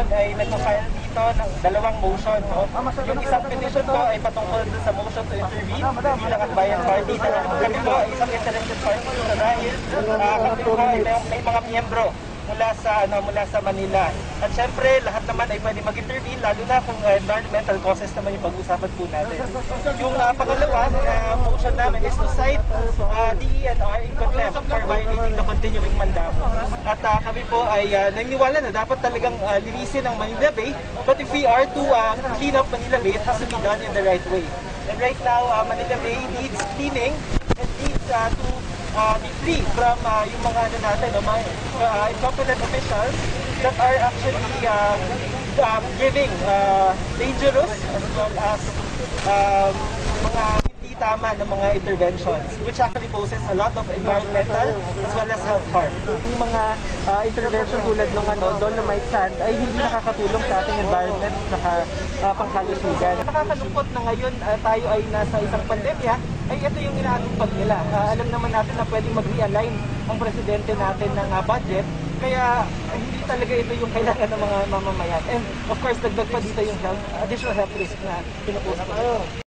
ay nag-file dito ng dalawang motion. No? Yung isang petition po ay patungkol sa motion to intervene bilang at bayan party. Kami po ay isang interested party dahil kami po ay may mga miyembro mula sa Manila. At syempre, lahat naman ay pwede mag-intervene, lalo na kung environmental causes naman yung pag-usapan po natin. Yung pangalawa na motion namin is to cite DENR in contempt for violating the continuing mandamo. At kami po ay naniniwala na dapat talagang linisin ang Manila Bay, but if we are to clean up Manila Bay, it has to be done in the right way. And right now, Manila Bay needs cleaning and needs to be free from yung mga natin, mga incompetent officials that are actually giving dangerous as well as mga hindi tama na mga interventions, which actually poses a lot of environmental as well as health harm. Yung mga intervention tulad ng dolomite sand ay hindi nakakatulong sa ating environment at pangkalusugan. Nakakalungkot na ngayon tayo ay nasa isang pandemya, ay ito yung inaatupag nila. Alam naman natin na pwedeng mag-realign ang presidente natin ng budget, kaya hindi talaga ito yung kailangan ng mga mamamayan. And of course, dagdag pa dito yung additional health risk na pinupost ko.